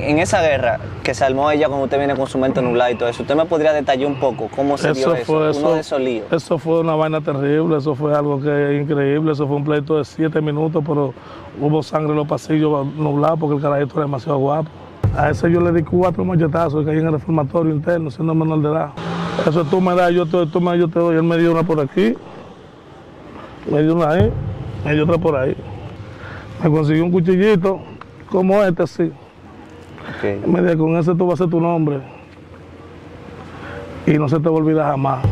En esa guerra que se armó ella cuando usted viene con su mente nublada y todo eso, ¿usted me podría detallar un poco cómo se dio eso? Uno de esos líos. Eso fue una vaina terrible, eso fue algo que increíble, eso fue un pleito de 7 minutos, pero hubo sangre en los pasillos nublados porque el carajito era demasiado guapo. A ese yo le di 4 machetazos y caí en el reformatorio interno, siendo menor de edad. Eso tú me das, yo te doy. Él me dio una por aquí, me dio una ahí, me dio otra por ahí. Me consiguió un cuchillito como este, así. Okay. Me dijo, con ese tú vas a hacer tu nombre y no se te va a olvidar jamás.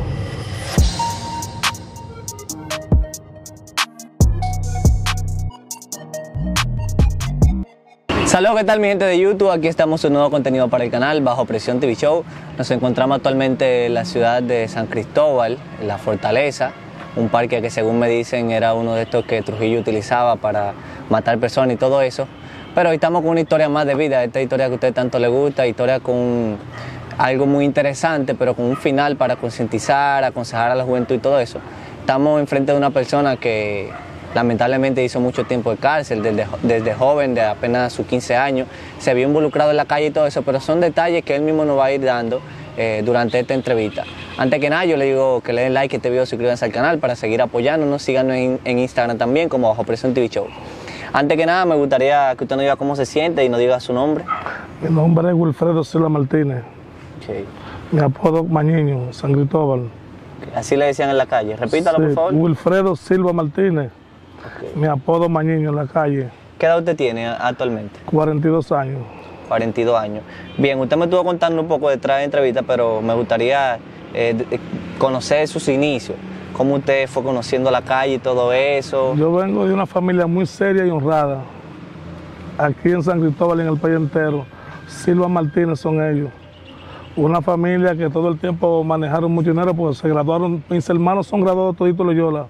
Saludos, ¿qué tal mi gente de YouTube? Aquí estamos en un nuevo contenido para el canal Bajo Presión TV Show. Nos encontramos actualmente en la ciudad de San Cristóbal, en la Fortaleza, un parque que según me dicen era uno de estos que Trujillo utilizaba para matar personas y todo eso. Pero hoy estamos con una historia más de vida, esta historia que a usted tanto le gusta, historia con algo muy interesante, pero con un final para concientizar, aconsejar a la juventud y todo eso. Estamos enfrente de una persona que lamentablemente hizo mucho tiempo de cárcel, desde joven, de apenas sus 15 años, se vio involucrado en la calle y todo eso, pero son detalles que él mismo nos va a ir dando durante esta entrevista. Antes que nada, yo le digo que le den like a este video, suscríbanse al canal para seguir apoyándonos, síganos en Instagram también como Bajo Presión TV Show. Antes que nada, me gustaría que usted nos diga cómo se siente y nos diga su nombre. Mi nombre es Wilfredo Silva Martínez. Okay. Mi apodo Mañiño, San Cristóbal. Okay. Así le decían en la calle. Repítalo, sí, por favor. Wilfredo Silva Martínez. Okay. Mi apodo Mañiño en la calle. ¿Qué edad usted tiene actualmente? 42 años. 42 años. Bien, usted me estuvo contando un poco detrás de la entrevista, pero me gustaría conocer sus inicios. ¿Cómo usted fue conociendo la calle y todo eso? Yo vengo de una familia muy seria y honrada. Aquí en San Cristóbal y en el país entero. Silva Martínez son ellos. Una familia que todo el tiempo manejaron mucho dinero porque se graduaron, mis hermanos son graduados toditos de Loyola.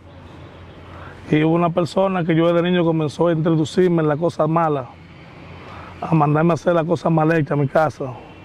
Y hubo una persona que yo desde niño comenzó a introducirme en la cosa mala, a mandarme a hacer la cosa mal hecha a mi casa.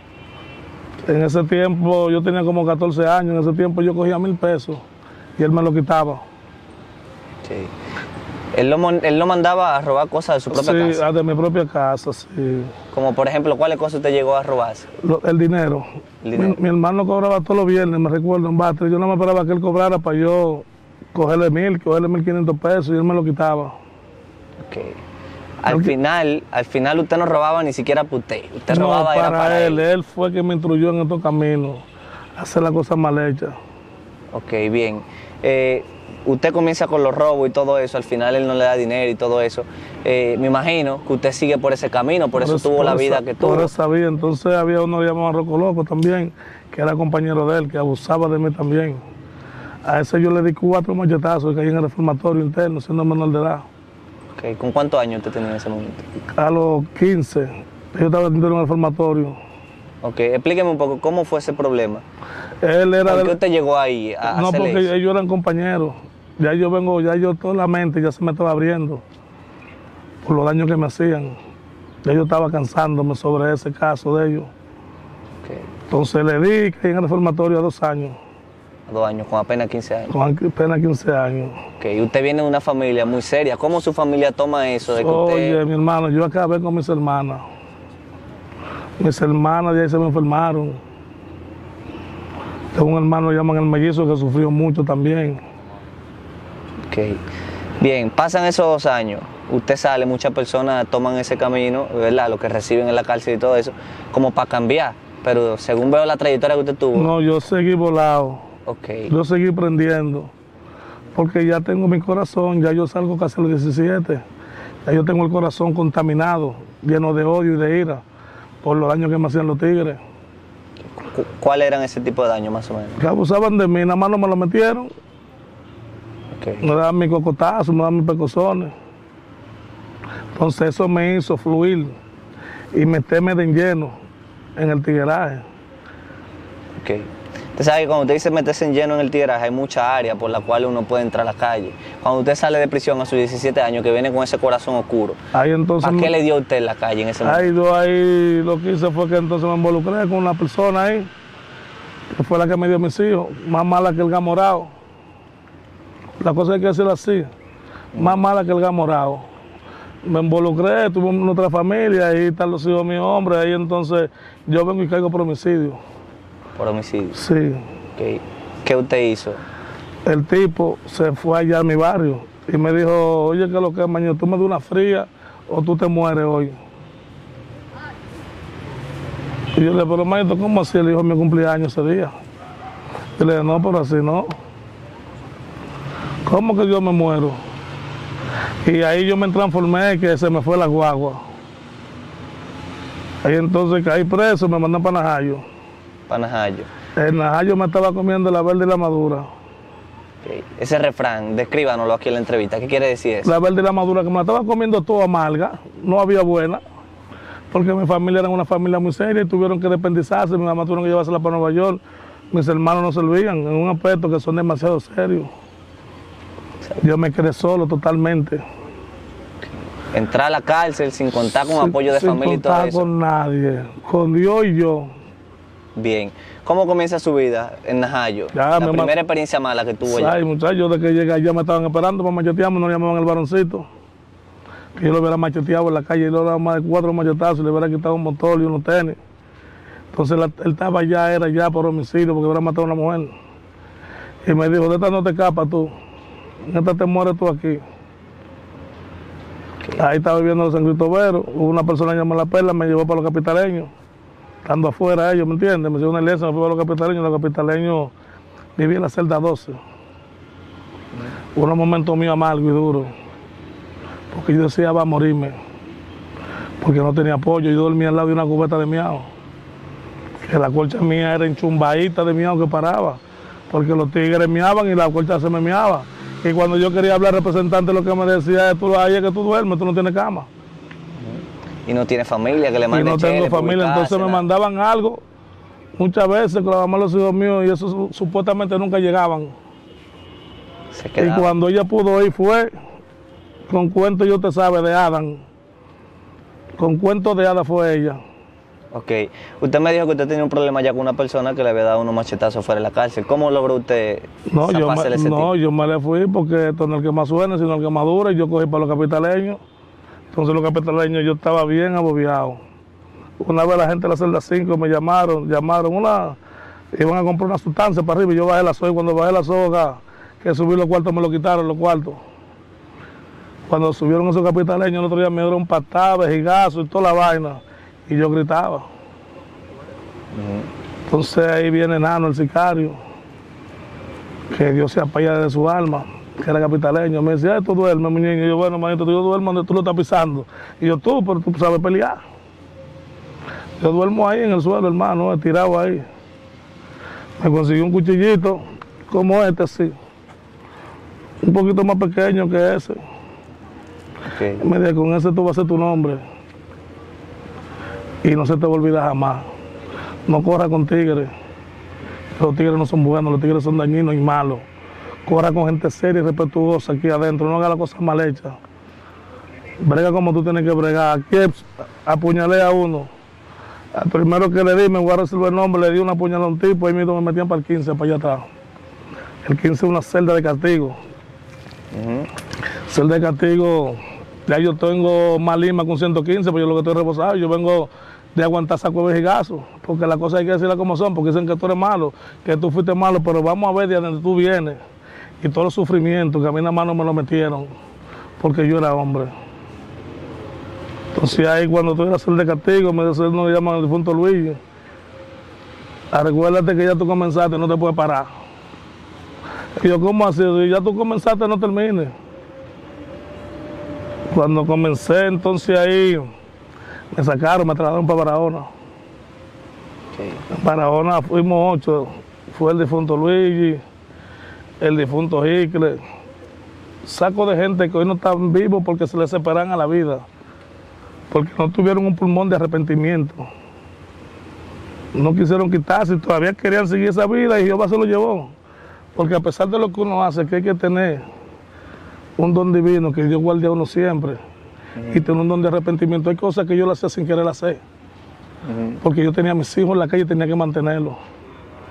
En ese tiempo, yo tenía como 14 años, en ese tiempo yo cogía 1000 pesos y él me lo quitaba. Sí. Él lo mandaba a robar cosas de su propia casa. Sí, de mi propia casa, sí. Como por ejemplo, ¿cuáles cosas usted llegó a robarse? El dinero. Mi hermano cobraba todos los viernes, me recuerdo, en Batre. Yo no me esperaba que él cobrara para yo cogerle 1500 pesos y él me lo quitaba. Okay. Al final usted no robaba ni siquiera para usted. Usted no, robaba para él. Él fue quien me instruyó en estos caminos, a hacer las cosas mal hechas. Ok, bien. Usted comienza con los robos y todo eso, al final él no le da dinero y todo eso. Me imagino que usted sigue por ese camino, por eso tuvo la vida que tuvo. Por esa vida, entonces había uno llamado Rocco Loco también, que era compañero de él, que abusaba de mí también. A ese yo le di 4 machetazos y caí en el reformatorio interno, siendo menor de edad. Okay. ¿Con cuántos años usted tenía en ese momento? A los 15, yo estaba dentro de un reformatorio. Ok, explíqueme un poco, ¿cómo fue ese problema? Él era ¿Por qué usted llegó ahí a No, hacerle porque eso? ellos eran compañeros. Ya yo toda la mente ya se me estaba abriendo por los daños que me hacían. Ya yo estaba cansándome sobre ese caso de ellos. Okay. Entonces le di, caí en el reformatorio a 2 años. A 2 años, con apenas 15 años. Con apenas 15 años. Okay. Usted viene de una familia muy seria. ¿Cómo su familia toma eso? De que Oye, mi hermano, yo acabé con mis hermanas. Mis hermanas de ahí se me enfermaron. Tengo un hermano que llaman el mellizo que sufrió mucho también. Okay. Bien, pasan esos 2 años. Usted sale, muchas personas toman ese camino, ¿verdad? Lo que reciben en la cárcel y todo eso, como para cambiar. Pero según veo la trayectoria que usted tuvo. No, yo seguí volado. Okay. Yo seguí prendiendo. Porque ya tengo mi corazón, ya yo salgo casi a los 17. Ya yo tengo el corazón contaminado, lleno de odio y de ira por los daños que me hacían los tigres. ¿Cuáles eran ese tipo de daños más o menos? Que abusaban de mí, nada más no me lo metieron. Okay. Me daban mis cocotazos, me daban mis pecosones. Entonces eso me hizo fluir y meterme de lleno en el tigueraje. Okay. Usted sabe que cuando usted dice meterse en lleno en el tigueraje, hay mucha área por la cual uno puede entrar a la calle. Cuando usted sale de prisión a sus 17 años, que viene con ese corazón oscuro, ahí entonces ¿para qué le dio a usted en la calle en ese momento? Ahí lo que hice fue que entonces me involucré con una persona ahí, que fue la que me dio a mis hijos, más mala que el gamorao. La cosa hay que decirlo así, más mala que el gamorao. me involucré, tuve nuestra familia, ahí están los hijos de mi hombre, ahí entonces yo vengo y caigo por homicidio. ¿Por homicidio? Sí. Okay. ¿Qué usted hizo? El tipo se fue allá a mi barrio y me dijo, oye, ¿qué es lo que es, mañana? ¿Tú me das una fría o tú te mueres hoy? Y yo le dije, pero maestro, ¿cómo así? Él dijo, mi cumpleaños ese día. Y le dije, no, pero así no. ¿Cómo que yo me muero? Y ahí yo me transformé, que se me fue la guagua. Ahí entonces caí preso, me mandan para Najayo. Para Najayo. En Najayo me estaba comiendo la verde y la madura. Okay. Ese refrán, descríbanoslo aquí en la entrevista. ¿Qué quiere decir eso? La verde y la madura, que me la estaba comiendo toda amarga, no había buena, porque mi familia era una familia muy seria y tuvieron que dependizarse, mi mamá tuvieron que llevársela para Nueva York, mis hermanos no servían, en un aspecto que son demasiado serios. Yo me quedé solo totalmente. Entrar a la cárcel sin contar con apoyo de familia y todo eso. Sin contar con nadie, con Dios y yo. Bien. ¿Cómo comienza su vida en Najayo? La primera experiencia mala que tuvo allá. Ay, muchachos, de que llegué allá me estaban esperando para machetearme, no le llamaban el varoncito. Que yo lo hubiera macheteado en la calle, y le daba más de 4 machetazos, le hubiera quitado un motor y unos tenis. Entonces él estaba allá, era ya por homicidio, porque hubiera matado a una mujer. Y me dijo, de esta no te escapas tú, de esta te mueres tú aquí. Okay. Ahí estaba viviendo en San Cristóbal, hubo una persona llamada La Perla, me llevó para los capitaleños. Estando afuera ellos, ¿me entiendes? Me hicieron una iglesia, me fui a los capitaleños viví en la celda 12. Unos momentos míos amargos y duros, porque yo decía, va a morirme, porque no tenía apoyo, yo dormía al lado de una cubeta de miau, que la colcha mía era enchumbadita de miau que paraba, porque los tigres miaban y la colcha se me miaba, y cuando yo quería hablar al representante lo que me decía es, tú ahí es que tú duermes, tú no tienes cama. Y no tiene familia que le mande. Y no tengo familia, entonces me mandaban algo, muchas veces con la mamá de los hijos míos, y eso supuestamente nunca llegaban. Y cuando ella pudo ir fue con cuentos, yo te sabe, de Adán. Con cuentos de Adán fue ella. Ok. Usted me dijo que usted tenía un problema ya con una persona que le había dado unos machetazos fuera de la cárcel. ¿Cómo logró usted zafarse de ese tipo? Yo me le fui porque esto no es el que más suena, sino el que más dura, y yo cogí para los capitaleños. Entonces los capitaleños yo estaba bien abobiado. Una vez la gente de la celda 5 me llamaron, iban a comprar una sustancia para arriba y yo bajé la soga. Cuando bajé la soga, que subí los cuartos, me lo quitaron los cuartos. Cuando subieron esos capitaleños, el otro día me dieron patadas, vejigazos y toda la vaina. Y yo gritaba. Entonces ahí viene Nano, el sicario, que Dios se apoya de su alma, que era capitaleño. Me decía, tú duermes, mi niño. Y yo, bueno, manito, yo duermo donde tú lo estás pisando. Y yo, pero tú sabes pelear. Yo duermo ahí en el suelo, hermano, tirado ahí. Me conseguí un cuchillito como este, así. Un poquito más pequeño que ese. Okay. Me dijo, con ese tú vas a ser tu nombre. Y no se te va a olvidar jamás. No corra con tigres. Los tigres no son buenos, los tigres son dañinos y malos. Corra con gente seria y respetuosa aquí adentro, no haga las cosas mal hechas. Brega como tú tienes que bregar. Aquí apuñalé a uno. Al primero que le di, me voy a resolver el nombre, le di una puñalada a un tipo, ahí mismo me metían para el 15, para allá atrás. El 15 es una celda de castigo. Celda de castigo, ya yo tengo más lima con 115, pero yo lo que estoy reposado, yo vengo de aguantar saco de vejigazo, porque las cosas hay que decirlas como son, porque dicen que tú eres malo, que tú fuiste malo, pero vamos a ver de dónde tú vienes. Y todos los sufrimientos que a mí nada más no me lo metieron, porque yo era hombre. Entonces ahí cuando estoy en la celda de castigo, nos llaman el difunto Luis. Recuérdate que ya tú comenzaste, no te puedes parar. Y yo, ¿cómo así? Si ya tú comenzaste, no termines. Cuando comencé, entonces ahí me sacaron, me trasladaron para Barahona. Okay. En Barahona fuimos 8, fue el difunto Luigi, el difunto Hicle. Saco de gente que hoy no están vivos porque se les separan a la vida, porque no tuvieron un pulmón de arrepentimiento. No quisieron quitarse y todavía querían seguir esa vida y Jehová se lo llevó. Porque a pesar de lo que uno hace, que hay que tener un don divino, que Dios guarde a uno siempre, y tener un don de arrepentimiento. Hay cosas que yo las hacía sin querer hacer, porque yo tenía a mis hijos en la calle y tenía que mantenerlos.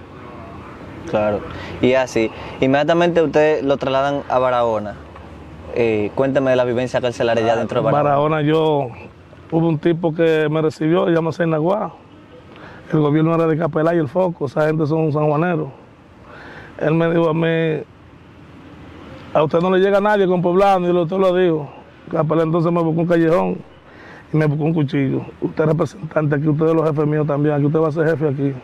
Claro, y así, inmediatamente ustedes lo trasladan a Barahona. Cuéntame de la vivencia carcelaria ya dentro de Barahona. Hubo un tipo que me recibió, llámase Naguá. El gobierno era de Capelá y El Foco, esa gente son sanjuaneros. Él me dijo a mí, a usted no le llega a nadie con poblano, y usted lo dijo. Capelá entonces me buscó un callejón y me buscó un cuchillo. Usted es representante aquí, usted es los jefes míos también, aquí usted va a ser jefe aquí.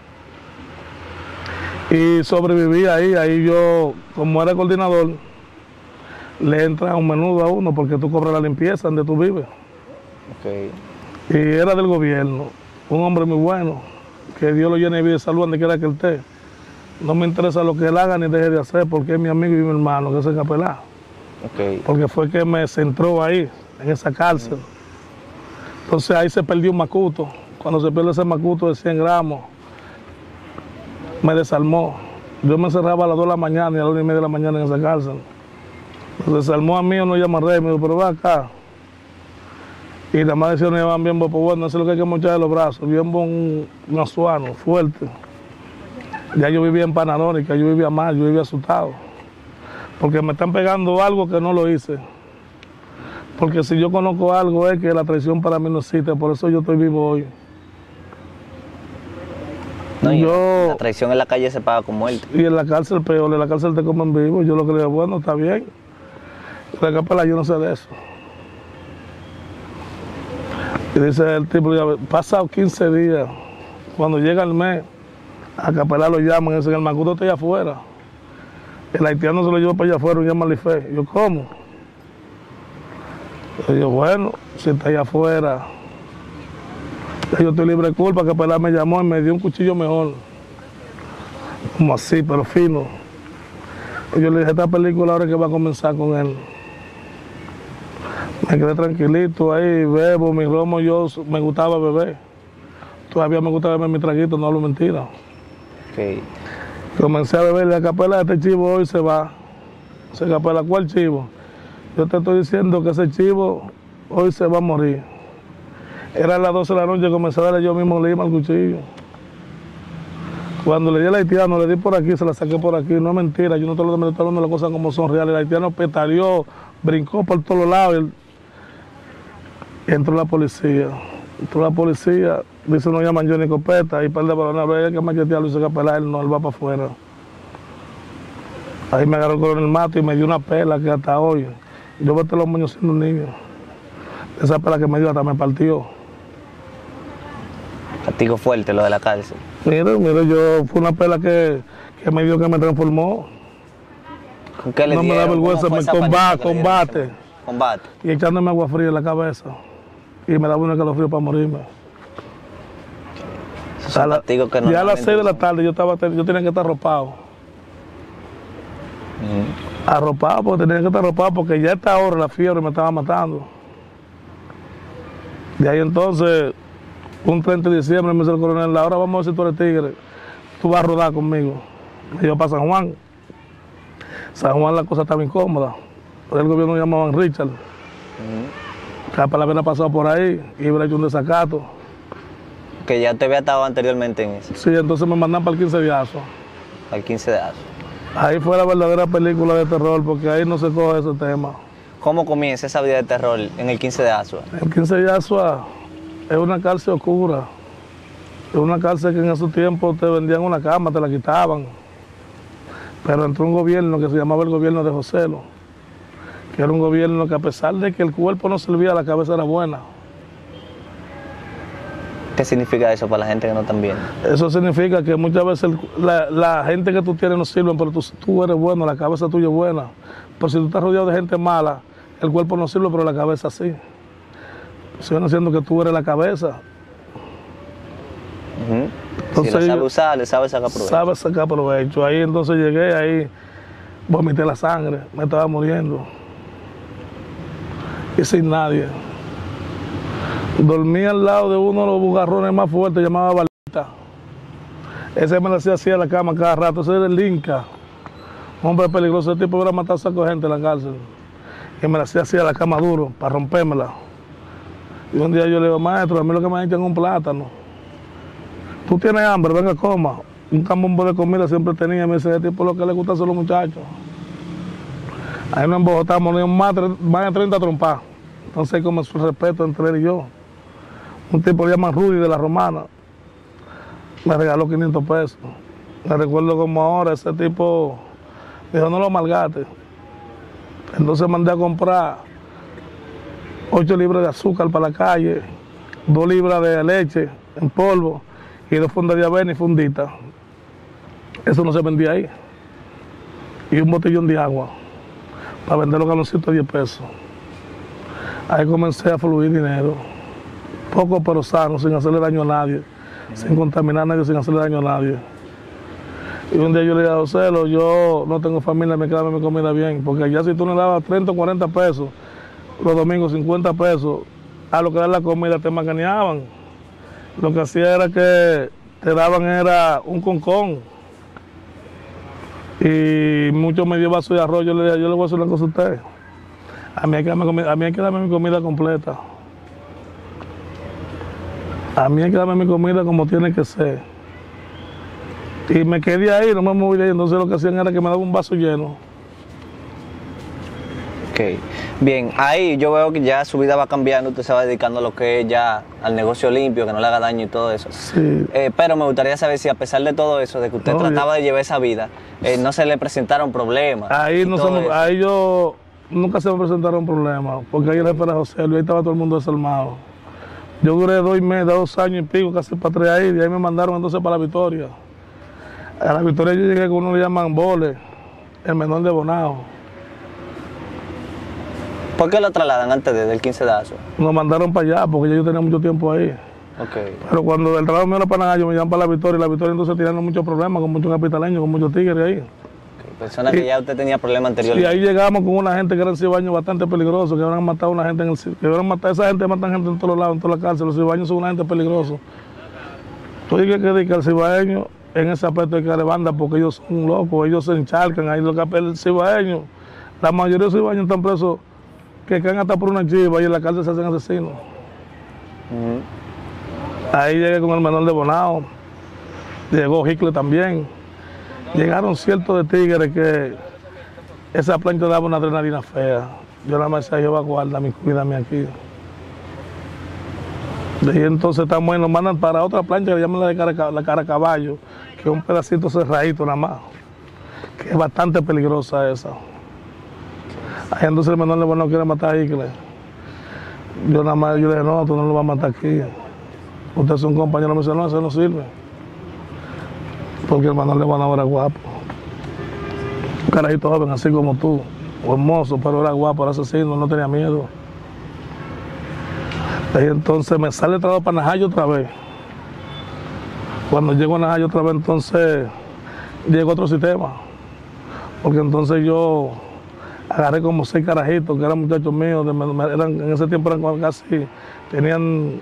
Y sobreviví ahí yo, como era coordinador, le entra un menudo a uno porque tú cobras la limpieza donde tú vives. Okay. Y era del gobierno, un hombre muy bueno, que Dios lo llene de vida y salud donde quiera que él esté. No me interesa lo que él haga ni deje de hacer porque es mi amigo y mi hermano, que es el Capelá. Okay. Porque fue que me centró ahí, en esa cárcel. Entonces ahí se perdió un macuto. Cuando se pierde ese macuto de 100 gramos, me desarmó. Yo me encerraba a las 2 de la mañana y a las 1:30 de la mañana en esa cárcel. Se desarmó a mí, no llama Rey, me dijo, pero va acá. Y nada más decía, no llevaban bien, pues bueno, eso es lo que hay que mochar de los brazos. Bien un azuano, fuerte. Ya yo vivía en Pananónica, yo vivía mal, yo vivía asustado. Porque me están pegando algo que no lo hice. Porque si yo conozco algo es que la traición para mí no existe, por eso yo estoy vivo hoy. No, la traición en la calle se paga con muerte. Y en la cárcel peor, en la cárcel te comen vivo. Yo lo que le digo, bueno, está bien. La Capelá, yo no sé de eso. Y dice el tipo, ya pasado 15 días, cuando llega el mes, a Capelá lo llaman y dicen, el macuto está allá afuera. El haitiano se lo lleva para allá afuera y llama a Life. Yo, ¿cómo? Yo, bueno, si está allá afuera, yo estoy libre de culpa. Capelá me llamó y me dio un cuchillo mejor. Como así, pero fino. Y yo le dije, esta película ahora es que va a comenzar con él. Me quedé tranquilito ahí, bebo, mi romo, yo me gustaba beber. Todavía me gusta beber mi traguito, no hablo mentira. Okay. Comencé a beberle a Capelá, este chivo hoy se va. Se Capelá, ¿cuál chivo? Yo te estoy diciendo que ese chivo hoy se va a morir. Era las 12 de la noche, comencé a darle yo mismo lima al cuchillo. Cuando le di al haitiano, le di por aquí, se la saqué por aquí. No es mentira, yo no estoy hablando las cosas como son reales. El haitiano petaleó, brincó por todos lados. Y entró la policía. Dice, no llaman Johnny Copeta, y par de balones, hay que machetearlo y se Capelá, él no, él va para afuera. Ahí me agarró el coronel Mato y me dio una pela que hasta hoy, yo boté los moños siendo un niño. Esa pela que me dio hasta me partió. Castigo fuerte lo de la cárcel. Mira, fue una pela que me dio, que me transformó. ¿Con qué le no dieron? Me da vergüenza, me combate. Y echándome agua fría en la cabeza. Y me daba un escalofrío para morirme. Ya a las 6 de la tarde yo tenía que estar arropado. Arropado, porque tenía que estar arropado, porque ya a esta hora la fiebre me estaba matando. De ahí entonces, un 30 de diciembre me dice el coronel, ahora vamos a ver si tú eres tigre, tú vas a rodar conmigo. Me llevo para San Juan. San Juan la cosa estaba incómoda. Por el gobierno me llamaban Richard. Capelá había pasado por ahí y hubiera hecho un desacato. Que ya te había estado anteriormente en eso. Sí, entonces me mandan para el 15 de Azo. Al 15 de Azo. Ahí fue la verdadera película de terror, porque ahí no se coge ese tema. ¿Cómo comienza esa vida de terror en el 15 de Azo? El 15 de Azo es una cárcel oscura. Es una cárcel que en esos tiempos te vendían una cama, te la quitaban. Pero entró un gobierno que se llamaba el gobierno de Joselo, que era un gobierno que a pesar de que el cuerpo no servía, la cabeza era buena. ¿Qué significa eso para la gente que no está viendo? Eso significa que muchas veces la gente que tú tienes no sirve, pero tú eres bueno, la cabeza tuya es buena. Pero si tú estás rodeado de gente mala, el cuerpo no sirve, pero la cabeza sí. Siguen haciendo que tú eres la cabeza. Entonces, si lo sabe usar, le sabe sacar provecho. Sabe sacar provecho. Ahí entonces llegué, ahí vomité la sangre, me estaba muriendo. Y sin nadie. Dormí al lado de uno de los bugarrones más fuertes, llamaba Balita. Ese me lo hacía así a la cama cada rato, ese era el Inca. Un hombre peligroso, ese tipo hubiera matado a saco de gente en la cárcel. Y me lo hacía así a la cama duro, para rompérmela. Y un día yo le digo, maestro, a mí lo que me echan es un plátano. Tú tienes hambre, venga, coma. Un cambombo de comida siempre tenía, me dice, ese tipo lo que le gusta son los muchachos. Ahí no en Bogotá morían más de 30 trompas. Entonces ahí comenzó el respeto entre él y yo. Un tipo que llaman Rudy de la Romana me regaló 500 pesos. Me recuerdo como ahora, ese tipo dijo, no lo malgaste. Entonces mandé a comprar 8 libras de azúcar para la calle, 2 libras de leche en polvo y 2 fundas de avena y fundita. Eso no se vendía ahí. Y un botellón de agua para vender los galoncitos a 10 pesos. Ahí comencé a fluir dinero. Poco pero sano, sin hacerle daño a nadie, sin contaminar a nadie, sin hacerle daño a nadie. Y un día yo le dije a Joselo, yo no tengo familia, me queda mi comida bien, porque allá si tú le dabas 30 o 40 pesos, los domingos 50 pesos, a lo que da la comida te macaneaban. Lo que hacía era que te daban era un concón. Y muchos medio vasos de arroz, yo le dije, yo le voy a hacer una cosa a usted. A mí hay que darme mi comida completa. A mí hay que darme mi comida como tiene que ser. Y me quedé ahí, no me moví de ahí. Entonces lo que hacían era que me daban un vaso lleno. Ok. Bien, ahí yo veo que ya su vida va cambiando, usted se va dedicando a lo que es ya al negocio limpio, que no le haga daño y todo eso. Sí. Pero me gustaría saber si a pesar de todo eso, de que usted trataba de llevar esa vida, no se le presentaron problemas. Ahí yo nunca se me presentaron problemas, porque ahí era para José Luis, ahí estaba todo el mundo desarmado. Yo duré 2 meses, 2 años y pico, casi para 3 ahí, de ahí me mandaron entonces para La Victoria. A La Victoria yo llegué con uno le llaman Bole, el menor de Bonao. ¿Por qué lo trasladan antes del 15 de azo? Nos mandaron para allá, porque ya yo tenía mucho tiempo ahí. Okay. Pero cuando el trabajo mío era para Najayo, me llaman para La Victoria, y La Victoria entonces tenían muchos problemas, con muchos capitaleños, con muchos tigres ahí. Personas que ya usted tenía problemas anteriores. Y ahí llegamos con una gente que eran cibaños bastante peligrosos, que habían matado a una gente esa gente matan gente en todos lados, en toda la cárcel. Los cibaños son una gente peligrosa. Entonces hay que dedicar al cibaeño en ese aspecto de que le banda, porque ellos son locos, ellos se encharcan. Ahí el cibaeño, la mayoría de los cibaños están presos que caen hasta por una chiva y en la cárcel se hacen asesinos. Ahí llegué con el menor de Bonao, llegó Hicle también. Llegaron ciertos de tigres que esa plancha daba una adrenalina fea. Yo nada más decía, Jehová, guárdame, cuídame aquí. De ahí entonces estamos ahí, nos mandan para otra plancha que le llaman la cara caballo, que es un pedacito cerradito nada más, que es bastante peligrosa esa. Ahí entonces el menor de Bonao quiere matar a Hicle. Yo nada más, yo le dije, no, tú no lo vas a matar aquí. Usted es un compañero, me dice, no, eso no sirve. Porque el Manuel de Bonao era guapo. Un carajito joven, así como tú, hermoso, pero era guapo, era asesino, no tenía miedo. Y entonces me sale el trabajo para Najayo otra vez. Cuando llego a Najayo otra vez, entonces llegó otro sistema. Porque entonces yo agarré como 6 carajitos, que eran muchachos míos, en ese tiempo eran casi, venían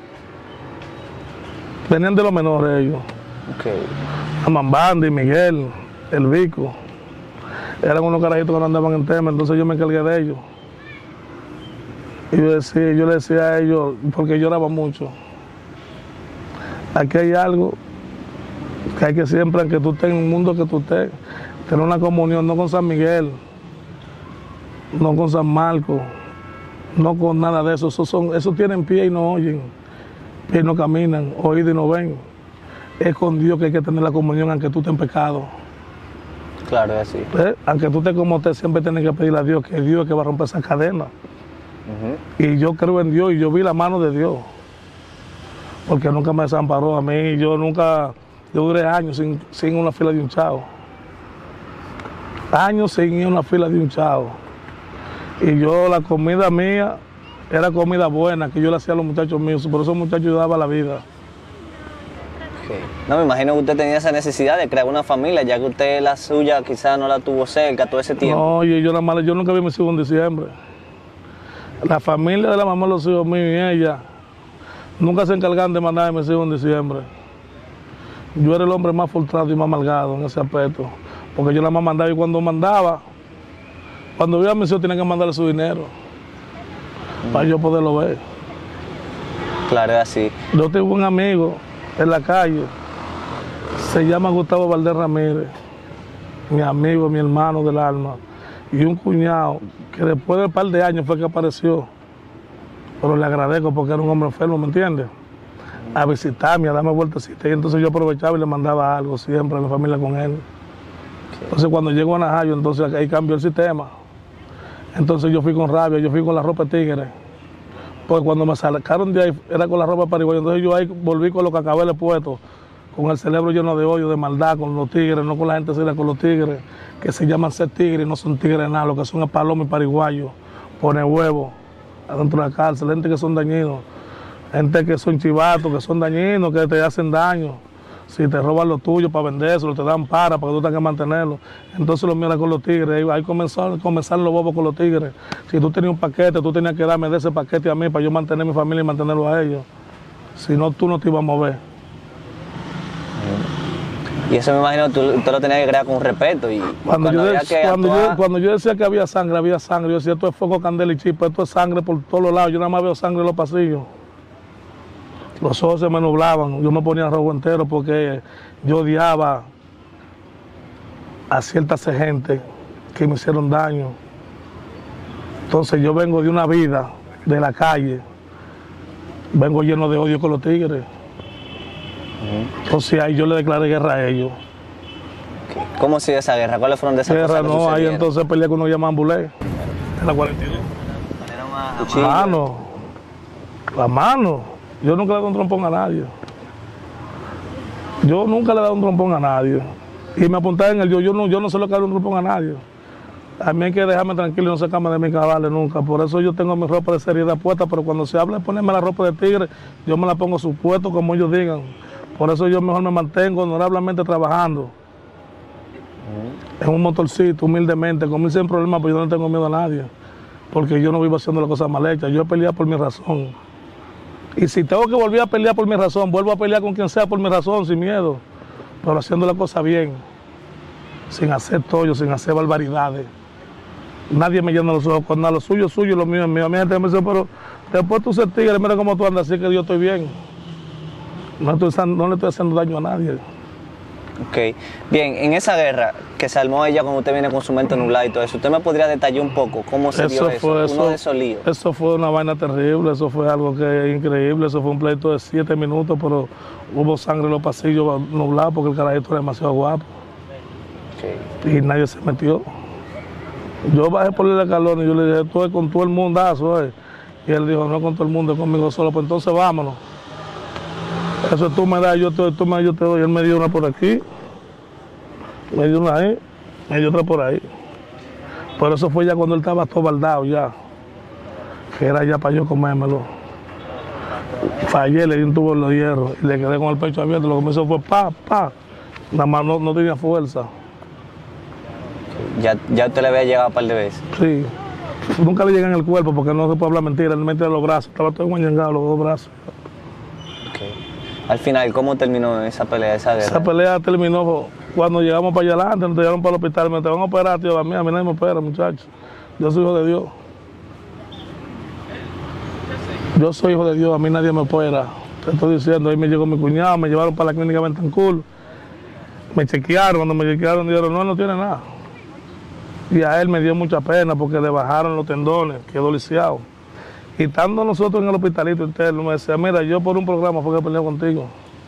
de los menores ellos. Okay. Mambandi, Miguel, el Vico, eran unos carajitos que no andaban en tema, entonces yo me encargué de ellos. Y yo le decía a ellos, porque lloraba mucho, aquí hay algo que hay que siempre, aunque tú estés en un mundo que tú estés, tener una comunión, no con San Miguel, no con San Marcos, no con nada de eso, esos tienen pie y no oyen, pie y no caminan, oído y no ven. Es con Dios que hay que tener la comunión, aunque tú estés en pecado. Claro, es así. Aunque tú estés como usted, siempre tienes que pedirle a Dios, que es Dios que va a romper esa cadena. Y yo creo en Dios y yo vi la mano de Dios. Porque nunca me desamparó a mí. Yo duré años sin una fila de un chavo. Años sin una fila de un chavo. Y la comida mía era comida buena, que yo le hacía a los muchachos míos. Por eso esos muchachos yo daba la vida. No, me imagino que usted tenía esa necesidad de crear una familia, ya que usted la suya quizás no la tuvo cerca todo ese tiempo. No, yo nunca vi a mis hijos en diciembre. La familia de la mamá de los hijos míos y ella nunca se encargaron de mandar a mis hijos en diciembre. Yo era el hombre más frustrado y más amargado en ese aspecto, porque yo la más mandaba y cuando veía a mis hijos tenía que mandarle su dinero para yo poderlo ver. Claro, es así. Yo tengo un amigo en la calle, se llama Gustavo Valdés Ramírez, mi amigo, mi hermano del alma. y un cuñado que después de un par de años fue que apareció, pero le agradezco porque era un hombre enfermo, ¿me entiendes? A visitarme, a darme vueltecitas, y entonces yo aprovechaba y le mandaba algo siempre a mi familia con él. Entonces cuando llego a Najayo, entonces ahí cambió el sistema. Entonces yo fui con rabia, yo fui con la ropa de tigre. Porque cuando me sacaron de ahí era con la ropa pariguaya, entonces yo ahí volví con los cacabeles puestos, con el cerebro lleno de odio, de maldad, con los tigres, no con la gente seria, con los tigres, que se llaman ser tigres y no son tigres nada, lo que son es palomo y pariguayo, pone huevo adentro de la cárcel, gente que son dañinos, gente que son chivatos, que son dañinos, que te hacen daño. Si te roban lo tuyo para vendérselo, te dan para porque tú tengas que mantenerlo. Entonces lo miras con los tigres, ahí comenzaron los bobos con los tigres. Si tú tenías un paquete, tú tenías que darme de ese paquete a mí para yo mantener a mi familia y mantenerlo a ellos. Si no, tú no te ibas a mover. Y eso me imagino tú lo tenías que crear con respeto. Y cuando yo decía que había sangre, yo decía esto es fuego, candela y chispa, esto es sangre por todos los lados, yo nada más veo sangre en los pasillos. Los ojos se me nublaban, yo me ponía rojo entero porque yo odiaba a ciertas gente que me hicieron daño. Entonces yo vengo de una vida de la calle, vengo lleno de odio con los tigres. Entonces ahí yo le declaré guerra a ellos. ¿Cómo sigue esa guerra? ¿Cuáles fueron de esas guerra? Cosas que No, ahí entonces peleé con uno llamado Ambulé, en la 42. La mano. Yo nunca le he dado un trompón a nadie. Yo nunca le he dado un trompón a nadie. Y me apuntaba en el yo no sé lo que darle un trompón a nadie. A mí hay que dejarme tranquilo y no sacarme de mi cabales nunca. Por eso yo tengo mi ropa de seriedad puesta, pero cuando se habla de ponerme la ropa de tigre, yo me la pongo supuesto como ellos digan. Por eso yo mejor me mantengo honorablemente trabajando. En un motorcito, humildemente, conmigo sin problema, pero yo no tengo miedo a nadie. Porque yo no vivo haciendo las cosas mal hechas. Yo he peleado por mi razón. Y si tengo que volver a pelear por mi razón, vuelvo a pelear con quien sea por mi razón, sin miedo. Pero haciendo la cosa bien, sin hacer tollo, sin hacer barbaridades. Nadie me llena los ojos con nada, lo suyo es suyo, lo mío es mío. A mí gente me dice, pero después tú ser tigre, mira cómo tú andas, así que yo estoy bien. No le estoy haciendo daño a nadie. Ok. Bien, en esa guerra que se armó ella cuando usted viene con su mente nublada y todo eso, ¿usted me podría detallar un poco cómo se dio eso? Uno de esos líos. Eso fue una vaina terrible, eso fue algo que increíble, eso fue un pleito de 7 minutos, pero hubo sangre en los pasillos nublados porque el carajito era demasiado guapo. Okay. Y nadie se metió. Yo bajé por el escalón y yo le dije, esto es con todo el mundazo, Y él dijo, no con todo el mundo, es conmigo solo, pues entonces vámonos. Eso tú me das, tú me das, yo te doy. Él me dio una por aquí, me dio una ahí, me dio otra por ahí. Pero eso fue ya cuando él estaba todo baldado ya, que era ya para yo comérmelo. Fallé, le di un tubo en los hierros y le quedé con el pecho abierto. Lo que me hizo fue pa. Nada más no tenía fuerza. Ya usted le había llegado un par de veces. Sí. Nunca le llegué en el cuerpo porque no se puede hablar mentira, él metía los brazos, estaba todo enguangado los dos brazos. Al final, ¿cómo terminó esa pelea, esa guerra? Esa pelea terminó cuando llegamos para allá adelante, nos llevaron para el hospital, me te van a operar, tío, a mí nadie me opera, muchachos. Yo soy hijo de Dios. Yo soy hijo de Dios, a mí nadie me opera. Te estoy diciendo, ahí me llegó mi cuñado, me llevaron para la clínica Bentancur, me chequearon, cuando me chequearon dijeron, no tiene nada. Y a él me dio mucha pena porque le bajaron los tendones, quedó lisiado. Y estando nosotros en el hospitalito interno, me decía, mira, yo por un programa fue que peleé contigo.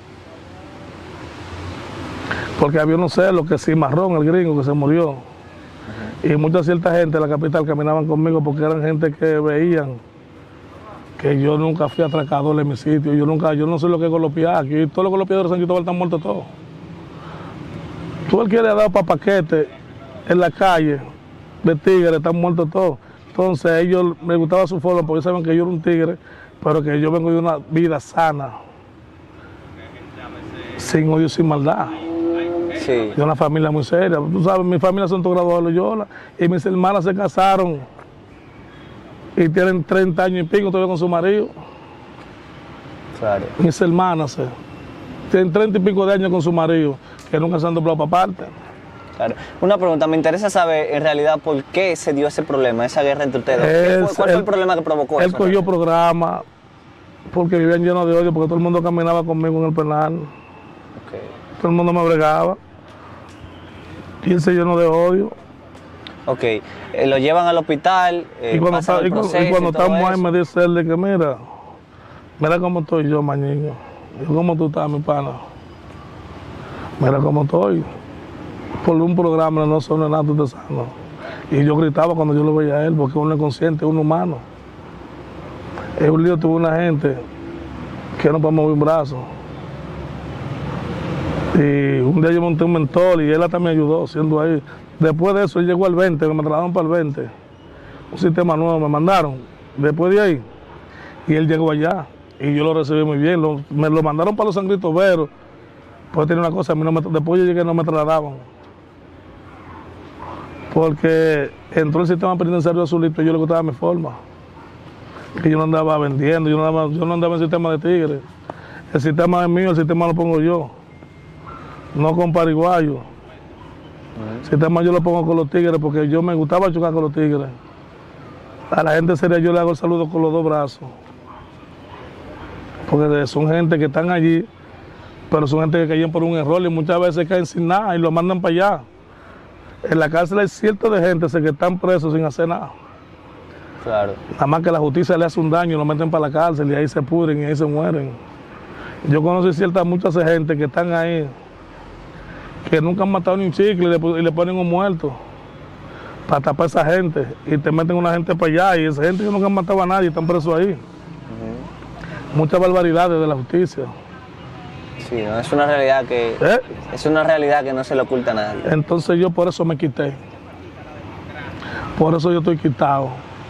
Porque había unos celos, que Cimarrón, el gringo, que se murió. Y mucha cierta gente de la capital caminaban conmigo porque eran gente que veían que yo nunca fui atracador en mi sitio. Yo no sé lo que es golpear. Aquí todos los golpeadores de San Cristóbal están muertos todos. Tú el que le ha dado para paquete en la calle de tigre, están muertos todos. Entonces a ellos me gustaba su forma porque saben que yo era un tigre, pero que yo vengo de una vida sana, sin odio, sin maldad. Sí. De una familia muy seria. Tú sabes, mi familia son todos graduados de Loyola y mis hermanas se casaron y tienen 30 años y pico todavía con su marido. Claro. Mis hermanas tienen 30 y pico de años con su marido, que nunca se han doblado para parte. Claro. Una pregunta, me interesa saber en realidad por qué se dio ese problema, esa guerra entre ustedes. ¿Cuál fue el problema que provocó eso? Él cogió programa porque vivían llenos de odio, porque todo el mundo caminaba conmigo en el penal. Okay. Todo el mundo me bregaba. Y él se llenó de odio. Ok, lo llevan al hospital, Y cuando, pasan el proceso y cuando todo estamos ahí eso. me dice él de que mira cómo estoy yo, mañiño. Yo, ¿cómo tú estás, mi pana? Mira cómo estoy. Por un programa no son nada, tú te sano. Y yo gritaba cuando yo lo veía a él, porque uno es consciente, uno humano. Es un lío, tuve una gente que no puede mover un brazo. Y un día yo monté un mentor y él hasta me ayudó siendo ahí. Después de eso él llegó al 20, me trasladaron para el 20. Un sistema nuevo me mandaron. Después de ahí, y él llegó allá. Y yo lo recibí muy bien. Me lo mandaron para los San Cristoberos. Pues tenía una cosa, a mí después yo llegué no me trasladaban. Porque entró el sistema penitenciario azulito y yo le gustaba mi forma. Que yo no andaba vendiendo, yo no andaba en el sistema de tigres. El sistema es mío, el sistema lo pongo yo. No con pariguayo. El sistema yo lo pongo con los tigres porque yo me gustaba chocar con los tigres. A la gente seria yo le hago el saludo con los dos brazos. Porque son gente que están allí, pero son gente que caen por un error y muchas veces caen sin nada y lo mandan para allá. En la cárcel hay cierto de gente que están presos sin hacer nada. Claro. Nada más que la justicia le hace un daño, lo meten para la cárcel y ahí se pudren y ahí se mueren. Yo conocí mucha gente que están ahí, que nunca han matado ni un chicle y le ponen un muerto para tapar a esa gente y te meten una gente para allá y esa gente que nunca han matado a nadie están presos ahí. Muchas barbaridades de la justicia. Sí, no, es una realidad que es una realidad que no se le oculta a nadie. Entonces yo por eso me quité. Por eso yo estoy quitado.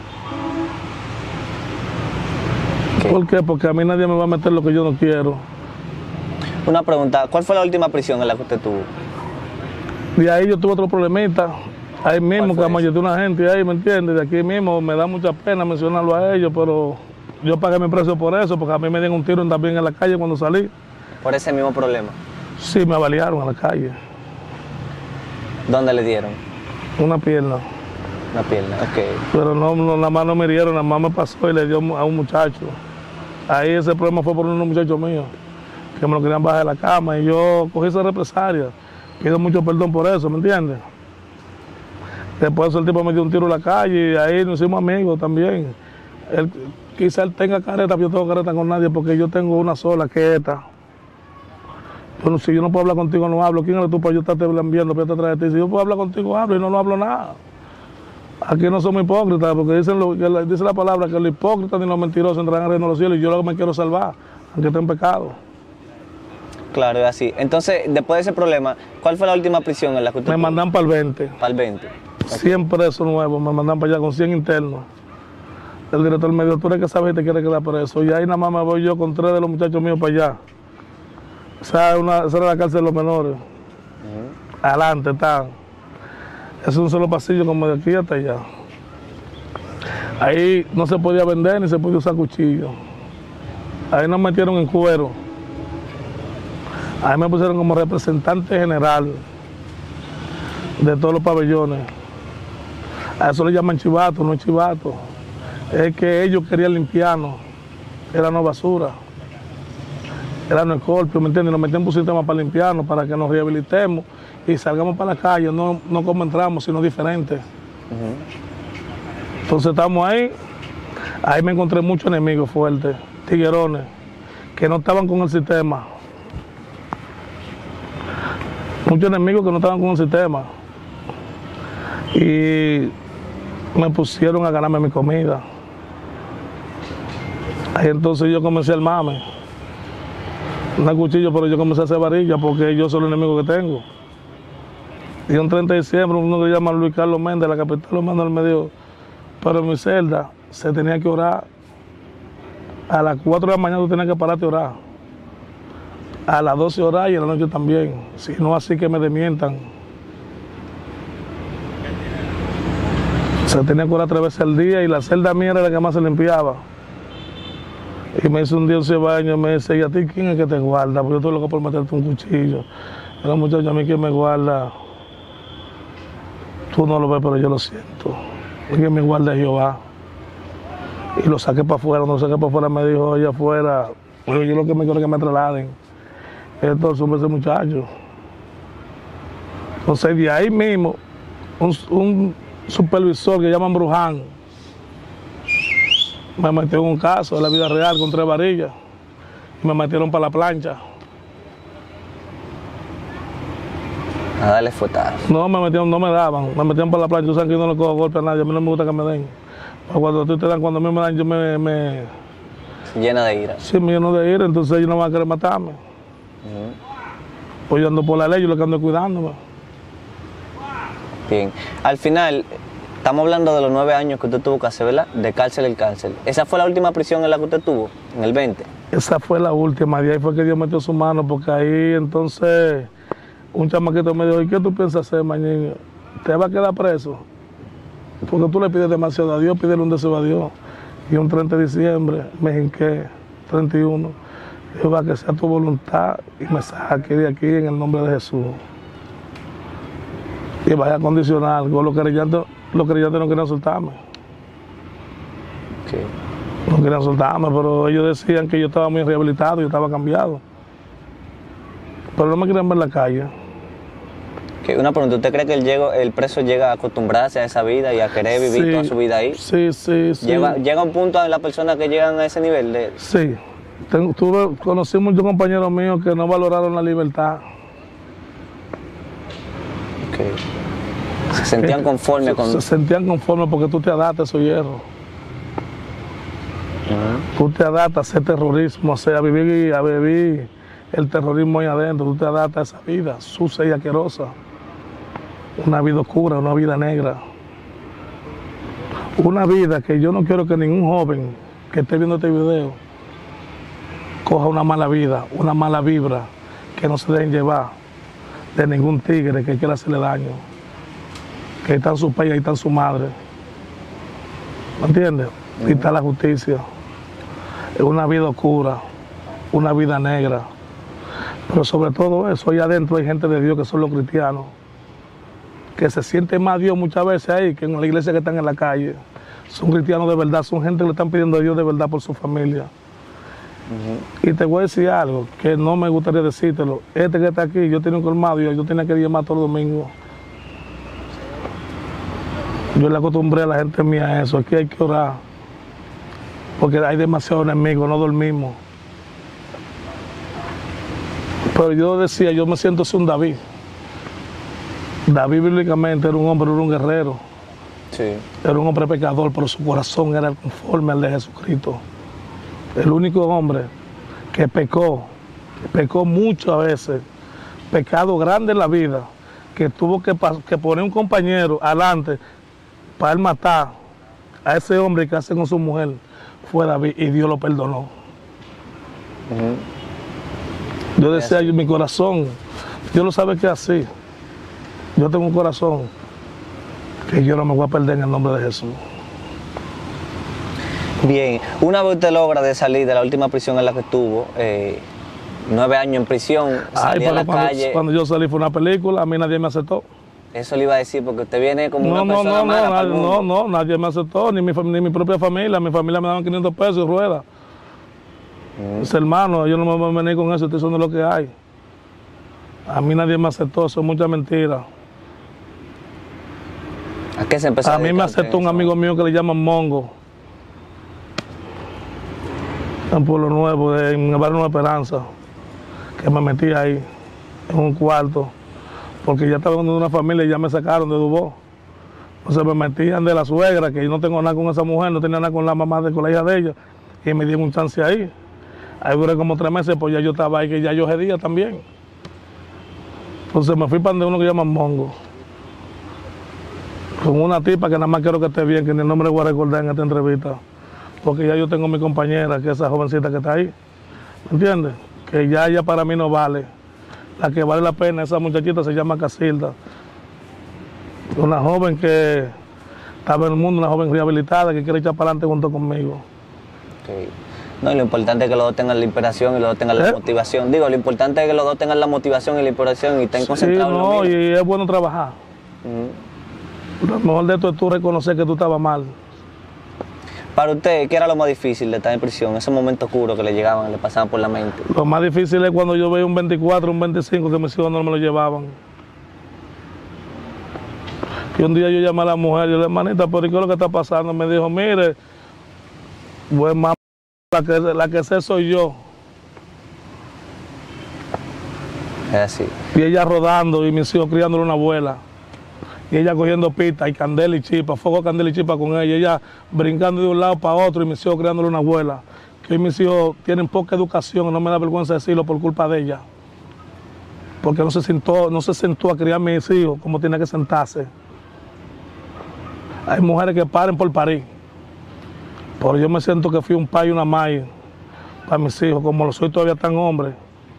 Okay. ¿Por qué? Porque a mí nadie me va a meter lo que yo no quiero. Una pregunta, ¿cuál fue la última prisión en la que usted tuvo? Y ahí yo tuve otro problemita. Ahí mismo que amalleté una gente ahí, ¿me entiendes? De aquí mismo me da mucha pena mencionarlo a ellos, pero yo pagué mi precio por eso, porque a mí me dieron un tiro también en la calle cuando salí. ¿Por ese mismo problema? Sí, me avaliaron en la calle. ¿Dónde le dieron? Una pierna. Una pierna, ok. Pero nada más no me hirieron, nada más me pasó y le dio a un muchacho. Ahí ese problema fue por unos muchachos míos, que me lo querían bajar de la cama y yo cogí esa represalia. Pido mucho perdón por eso, ¿me entiendes? Después de eso el tipo me dio un tiro en la calle y ahí nos hicimos amigos también. Quizá él tenga careta, pero yo tengo careta con nadie porque yo tengo una sola, que es esta. Si yo no puedo hablar contigo, no hablo. ¿Quién eres tú para yo estarte enviando para atrás de ti? Si yo puedo hablar contigo, hablo y no hablo nada. Aquí no somos hipócritas, porque dice la palabra que los hipócritas ni los mentirosos entrarán al reino de los cielos y yo lo que me quiero salvar, aunque esté en pecado. Claro, es así. Entonces, después de ese problema, ¿cuál fue la última prisión en la que usted Me tuvo? mandan para el 20. Para el 20. 100 presos nuevos, me mandan para allá con 100 internos. El director me dijo, tú eres que sabes y te quieres quedar preso. Y ahí nada más me voy yo con 3 de los muchachos míos para allá. Esa era la cárcel de los menores. Adelante están. Es un solo pasillo como de aquí hasta allá. Ahí no se podía vender ni se podía usar cuchillo. Ahí nos metieron en cuero. Ahí me pusieron como representante general de todos los pabellones. A eso le llaman chivato, no es chivato. Es que ellos querían limpiarnos. Era no basura. Era no escorpio, ¿me entiendes? Nos metían por un sistema para limpiarnos, para que nos rehabilitemos y salgamos para la calle, no como entramos, sino diferente. Entonces estamos ahí me encontré muchos enemigos fuertes, tiguerones, que no estaban con el sistema. Muchos enemigos que no estaban con el sistema. Y me pusieron a ganarme mi comida. Ahí entonces yo comencé a armarme. No cuchillo, pero yo comencé a hacer varilla porque yo soy el enemigo que tengo. Y un 30 de diciembre, uno que llama Luis Carlos Méndez, la capital, lo mandó al medio. Pero en mi celda se tenía que orar. A las 4 de la mañana tú tenías que pararte a orar. A las 12 horas y a la noche también. Si no, así que me desmientan. Se tenía que orar 3 veces al día y la celda mía era la que más se limpiaba. Y me hizo un día un baño, me dice, ¿y a ti quién es que te guarda? Porque yo estoy loco por meterte un cuchillo. Pero muchacho, a mí quién me guarda, tú no lo ves, pero yo lo siento. Quien me guarda es Jehová. Y lo saqué para afuera, cuando lo saqué para afuera me dijo, allá afuera, yo lo que me quiero es que me trasladen. Entonces, ese muchacho. Entonces, de ahí mismo, un supervisor que llaman Bruján me metió en un caso de la vida real con 3 varillas y me metieron para la plancha. A darle fuetazo. No, no me daban, me metían para la plancha. Tú sabes que yo no le cojo golpe a nadie, a mí no me gusta que me den. Pero cuando tú te dan, cuando a mí me dan, yo me Llena de ira. sí, me lleno de ira, entonces ellos no van a querer matarme. Pues yo ando por la ley, yo lo que ando es cuidándome. Bien. Al final, estamos hablando de los 9 años que usted tuvo que hacer, ¿verdad? De cárcel en cárcel. ¿Esa fue la última prisión en la que usted tuvo? ¿En el 20? Esa fue la última, de ahí fue que Dios metió su mano, porque ahí entonces un chamaquito me dijo, ¿y qué tú piensas hacer, mañana? ¿Te vas a quedar preso? Porque tú le pides demasiado a Dios, pídele un deseo a Dios. Y un 30 de diciembre me hinqué, 31, dijo, va que sea tu voluntad y me saque de aquí en el nombre de Jesús. Y vaya a condicionar, los creyentes no querían soltarme. Okay. No querían soltarme, pero ellos decían que yo estaba muy rehabilitado, yo estaba cambiado. Pero no me querían ver en la calle. Okay. Una pregunta, ¿usted cree que el preso llega a acostumbrarse a esa vida y a querer vivir toda su vida ahí? Sí. ¿Llega un punto en las personas que llegan a ese nivel de...? Sí. Conocí muchos compañeros míos que no valoraron la libertad. Okay. Se sentían conformes con... Se sentían conformes porque tú te adaptas a esos hierros. Tú te adaptas a ese terrorismo, o sea, a vivir el terrorismo ahí adentro. Tú te adaptas a esa vida sucia y asquerosa. Una vida oscura, una vida negra. Una vida que yo no quiero que ningún joven que esté viendo este video coja una mala vida, una mala vibra, que no se dejen llevar de ningún tigre que quiera hacerle daño. Que ahí está su padre, ahí está su madre. ¿Me entiendes? Ahí está la justicia. Es una vida oscura, una vida negra. Pero sobre todo eso, ahí adentro hay gente de Dios que son los cristianos, que se siente más Dios muchas veces ahí que en la iglesia que están en la calle. Son cristianos de verdad, son gente que le están pidiendo a Dios de verdad por su familia. Y te voy a decir algo que no me gustaría decírtelo. Este que está aquí, yo tenía un colmado y yo tenía que llamar todos los domingos. Yo le acostumbré a la gente mía a eso. Aquí hay que orar, porque hay demasiados enemigos, no dormimos. Pero yo decía, yo me siento ser un David. David bíblicamente era un hombre, era un guerrero. Sí. Era un hombre pecador, pero su corazón era conforme al de Jesucristo. El único hombre que pecó muchas veces, pecado grande en la vida, que tuvo que poner un compañero adelante para él matar a ese hombre que hace con su mujer, fue David, y Dios lo perdonó. Yo decía, mi corazón, Dios lo sabe que es así. Yo tengo un corazón que yo no me voy a perder en el nombre de Jesús. Bien, una vez usted logra de salir de la última prisión en la que estuvo, 9 años en prisión, salí a la calle. Cuando yo salí fue una película, a mí nadie me aceptó. Eso le iba a decir, porque usted viene como una persona mala para el mundo. No, nadie me aceptó, ni mi propia familia. Mi familia me daban 500 pesos y ruedas. Mis hermanos, yo no me voy a venir con eso, estoy diciendo lo que hay. A mí nadie me aceptó, eso es mucha mentira. ¿A qué se empezó? A mí me aceptó un amigo mío que le llaman Mongo, en Pueblo Nuevo, en el barrio Nueva Esperanza, que me metí ahí, en un cuarto, porque ya estaba con una familia y ya me sacaron de Dubó. Entonces me metían de la suegra, que yo no tengo nada con esa mujer, no tenía nada con la mamá, con la hija de ella, y me dieron un chance ahí. Ahí duré como 3 meses, pues ya yo estaba ahí, que ya yo jedía también. Entonces me fui para donde uno que llaman Mongo, con una tipa que nada más quiero que esté bien, que ni el nombre voy a recordar en esta entrevista, porque ya yo tengo mi compañera, que es esa jovencita que está ahí, ¿me entiendes? Que ya ella para mí no vale. La que vale la pena, esa muchachita se llama Casilda, una joven que estaba en el mundo, una joven rehabilitada que quiere echar para adelante junto conmigo. Okay. No, lo importante es que los dos tengan la inspiración y los dos tengan la motivación. Digo, lo importante es que los dos tengan la motivación y la inspiración y estén concentrados en lo mismo. Y es bueno trabajar. Lo mejor de esto es tú reconocer que tú estabas mal. Para usted, ¿qué era lo más difícil de estar en prisión? Esos momentos oscuros que le llegaban, le pasaban por la mente. Lo más difícil es cuando yo veía un 24, un 25 que mis hijos no me lo llevaban. Que un día yo llamé a la mujer y le dije, hermanita, ¿pero qué es lo que está pasando? Me dijo, mire, pues mamá, la que sé soy yo. Es así. Y ella rodando y mis hijos criándole una abuela. Y ella cogiendo pita y candela y chipa, fuego, candela y chipa con ella. Y ella brincando de un lado para otro y mis hijos criándole una abuela. Que hoy mis hijos tienen poca educación, no me da vergüenza decirlo por culpa de ella. Porque no se sentó a criar a mis hijos como tiene que sentarse. Hay mujeres que paren por parir. Pero yo me siento que fui un padre y una madre para mis hijos, como lo soy todavía tan hombre.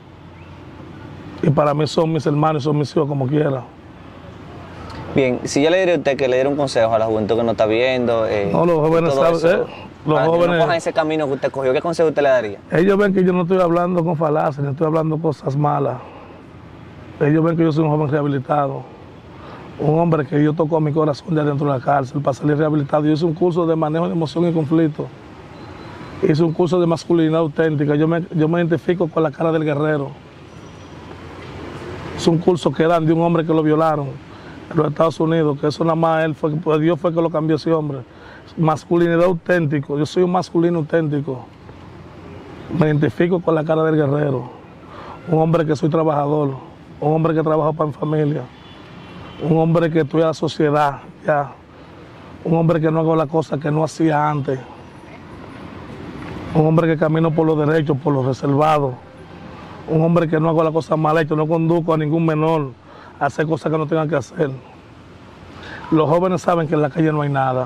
Y para mí son mis hermanos y son mis hijos como quiera. Bien, si yo le diría a usted que le diera un consejo a la juventud que no está viendo, no, los jóvenes saben, los jóvenes que no cojan ese camino que usted cogió, ¿qué consejo usted le daría? Ellos ven que yo no estoy hablando con falacias, ni estoy hablando cosas malas. Ellos ven que yo soy un joven rehabilitado, un hombre que yo toco mi corazón de adentro de la cárcel para salir rehabilitado. Yo hice un curso de manejo de emoción y conflicto. Hice un curso de masculinidad auténtica. Yo me identifico con la cara del guerrero. Es un curso que dan de un hombre que lo violaron en los Estados Unidos, que eso nada más Dios fue que lo cambió ese hombre. Masculinidad auténtico, yo soy un masculino auténtico. Me identifico con la cara del guerrero. Un hombre que soy trabajador, un hombre que trabaja para mi familia, un hombre que estudia la sociedad, ya. Un hombre que no hago las cosas que no hacía antes. Un hombre que camino por los derechos, por los reservados. Un hombre que no hago las cosas mal hechas, no conduzco a ningún menor a hacer cosas que no tengan que hacer. Los jóvenes saben que en la calle no hay nada,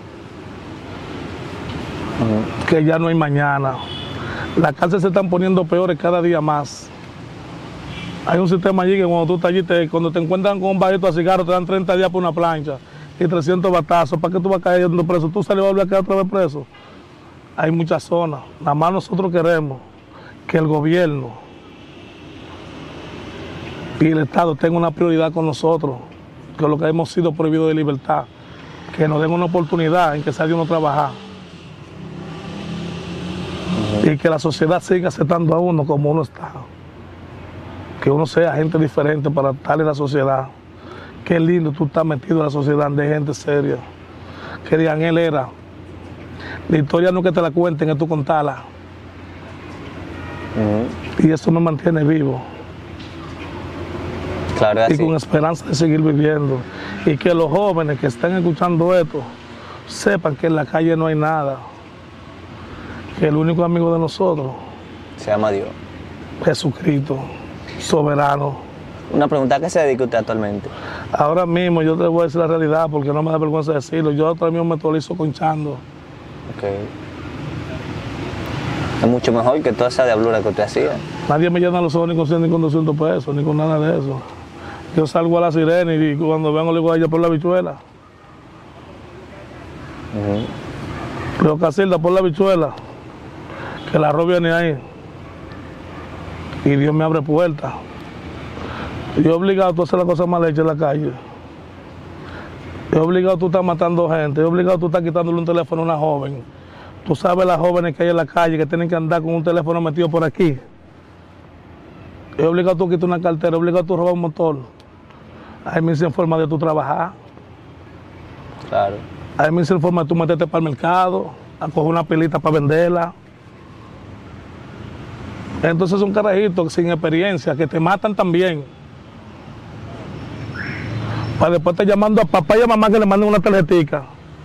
que ya no hay mañana. Las cárceles se están poniendo peores cada día más. Hay un sistema allí que cuando tú estás allí, cuando te encuentran con un bajito de cigarro, te dan 30 días por una plancha y 300 batazos. ¿Para qué tú vas cayendo preso? ¿Tú sales y vas a quedar otra vez preso? Hay muchas zonas. Nada más nosotros queremos que el gobierno y el Estado tengan una prioridad con nosotros, que lo que hemos sido prohibidos de libertad, que nos den una oportunidad en que salga uno a trabajar. Y que la sociedad siga aceptando a uno como uno está. Que uno sea gente diferente para estar en la sociedad. Qué lindo tú estás metido en la sociedad de gente seria. Que digan, él era. La historia no es que te la cuenten, es tú contarla. Y eso me mantiene vivo. Claro, y con esperanza de seguir viviendo. Y que los jóvenes que están escuchando esto sepan que en la calle no hay nada. Que el único amigo de nosotros se llama Dios. Jesucristo, soberano. Una pregunta, ¿a qué se dedica usted actualmente? Ahora mismo yo te voy a decir la realidad porque no me da vergüenza decirlo. Yo ahora mismo me actualizo conchando. Ok. Es mucho mejor que toda esa diablura que usted hacía. Nadie me llena los ojos ni con 100 ni con 200 pesos, ni con nada de eso. Yo salgo a la sirena y cuando vengo le digo a ella por la bichuela. Pero Casilda, por la bichuela, que la arroz viene ahí. Y Dios me abre puertas. Yo he obligado a hacer las cosas mal hechas en la calle. Yo he obligado a estar matando gente. Yo he obligado a estar quitándole un teléfono a una joven. Tú sabes las jóvenes que hay en la calle que tienen que andar con un teléfono metido por aquí. He obligado a quitar una cartera, he obligado a robar un motor. Ahí me dicen forma de tú trabajar. Claro. Ahí me dicen forma de tú meterte para el mercado, a coger una pelita para venderla. Entonces son carajitos sin experiencia, que te matan también. Para después estar llamando a papá y a mamá que le manden una tarjetita.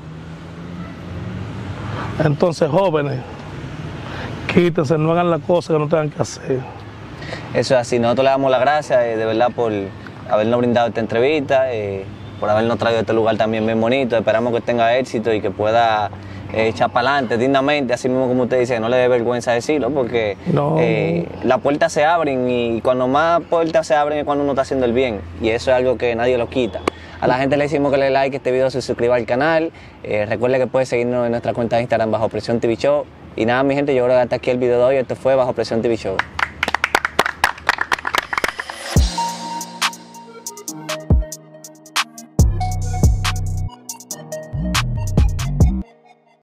Entonces, jóvenes, quítense, no hagan las cosas que no tengan que hacer. Eso es así. Nosotros le damos las gracias de verdad por habernos brindado esta entrevista, por habernos traído a este lugar también bien bonito. Esperamos que tenga éxito y que pueda echar para adelante dignamente, así mismo como usted dice, no le dé vergüenza decirlo, porque las puertas se abren y cuando más puertas se abren es cuando uno está haciendo el bien, y eso es algo que nadie lo quita. A la gente le decimos que le dé like a este video, se suscriba al canal, recuerde que puede seguirnos en nuestra cuenta de Instagram Bajo Presión TV Show, y nada mi gente, yo creo que hasta aquí el video de hoy, esto fue Bajo Presión TV Show.